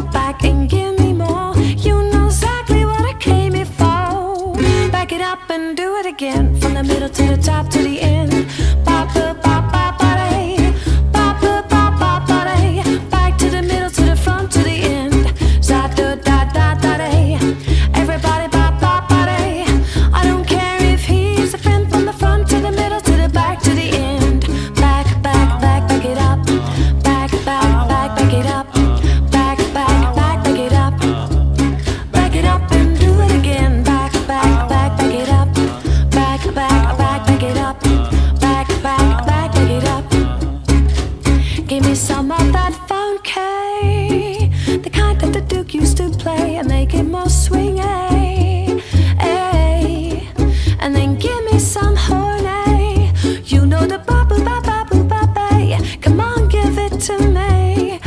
back and give me more. You know exactly what I came here for. Back it up and do it again, from the middle to the top to the end. Pop, pop, pop, pop, body. Pop, pop, pop, pop, body. Back to the middle, to the front, to the end. Za, da, da, da, da, day. Everybody pop, pop, body. I don't care if he's a friend, from the front to the middle to the back to the end. Back, back, back, back it up. Back, back, back, back it up. Back, back, back, back it up. Back it up and do it again. Back, back, back, back it up. Back, back, back, back it up. Back, back, back, back it up. Give me some of that funky, the kind that the Duke used to play, and make it more swing, and then give me some horny. You know the ba boo ba ba boo ba ba. Come on, give it to me.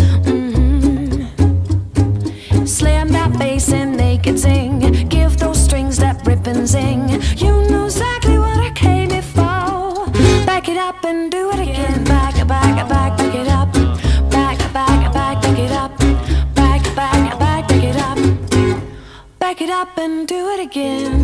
Slam that bass and make it sing. Give those strings that rip and zing. You know exactly what I came here for. Back it up and do it again. Back, back, back, back it up. Back, back, back, back it up. Back, back, back, back it up. Back it up and do it again.